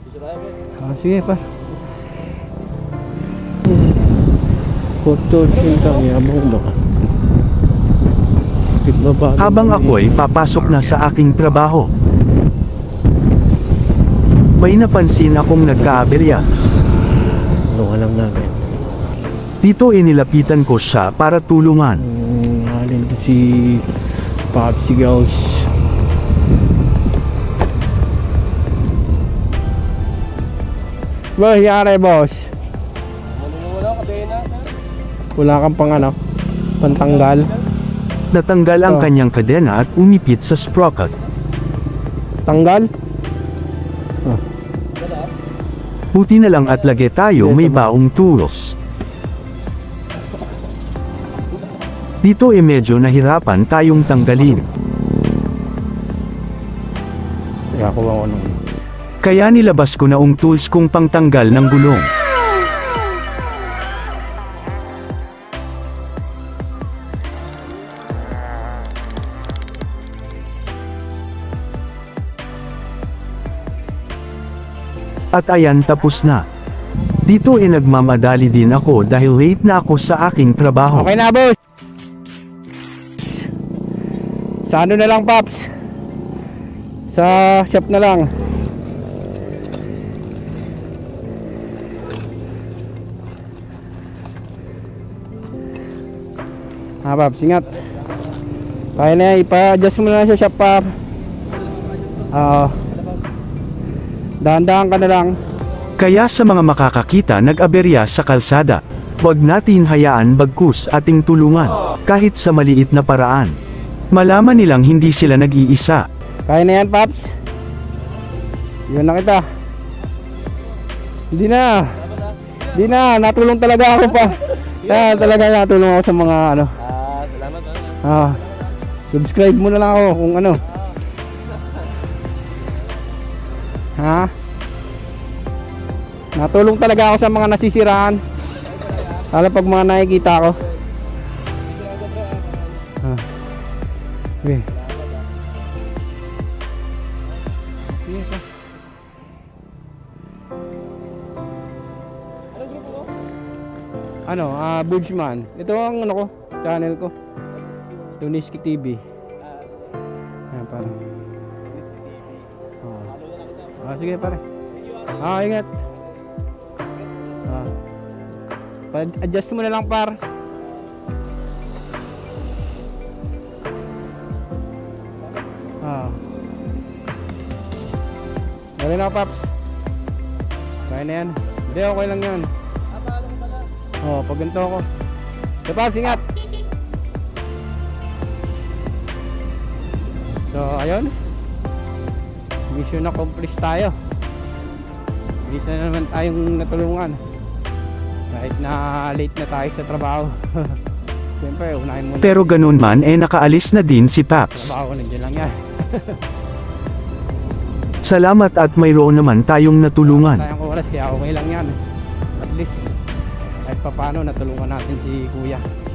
Sige pa. Kotor sintang yabong ba? Habang ako'y papasok na sa aking trabaho, may napansin akong nagkaaberya. Tulungan lang namin. Dito inilapitan ko siya para tulungan. Halin to si Popsicles. Ba, yari boss? Wala kang pang ano? Pantanggal? Natanggal ang kanyang kadena at umipit sa sprocket. Tanggal? Buti na lang at lagi tayo may baong tools. Dito medyo nahirapan tayong tanggalin. Kaya ko ba nung... Kaya nilabas ko na ang tools kong pangtanggal ng gulong. At ayan, tapos na. Dito nagmamadali din ako dahil late na ako sa aking trabaho. Okay na boss! Sa ano na lang Pops? Sa shop na lang. Pops, ingat. Kaya na yan, ipa-adjust mo na lang sa shop Pop. Dahan-dahan ka na lang. Kaya sa mga makakakita nag-aberya sa kalsada, huwag natin hayaan bagkus ating tulungan, kahit sa maliit na paraan. Malaman nilang hindi sila nag-iisa. Kaya na yan Pops. Yun na kita. Hindi na, natulong talaga ako pa. Talaga natulong ako sa mga ano. Salamat. Subscribe mo na lang ako kung ano. Natulong talaga ako sa mga nasisiraan. Lalo pag mga nakikita ko. Okay. Sige pa. Ano, Budgeman. Ito ang ano ko, channel ko. Tuniski TV. Ayan, parang. Sige pare. Ingat. Pa-adjust mo na lang par. Gawin na Pops. Kaya na yan. Hindi, okay lang yan. Pag ganito ako. So Pops, ingat. So ayun, mission accomplished tayo. Isa na naman tayong natulungan kahit na late na tayo sa trabaho. Siyempre unahin muna. Pero ganun man nakaalis na din si Paps. Trabaho nandiyan lang yan. Salamat at mayroon naman tayong natulungan. Tayong oras kaya okay lang yan. At least kahit paano natulungan natin si Kuya.